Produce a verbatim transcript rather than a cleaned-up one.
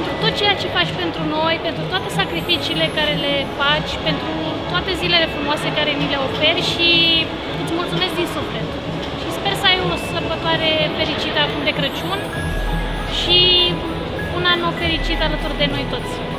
pentru tot ceea ce faci pentru noi, pentru toate sacrificiile care le faci, pentru toate zilele frumoase care ni le oferi și îți mulțumesc din suflet. Și sper să ai o sărbătoare fericită acum de Crăciun și un an nou fericit alături de noi toți.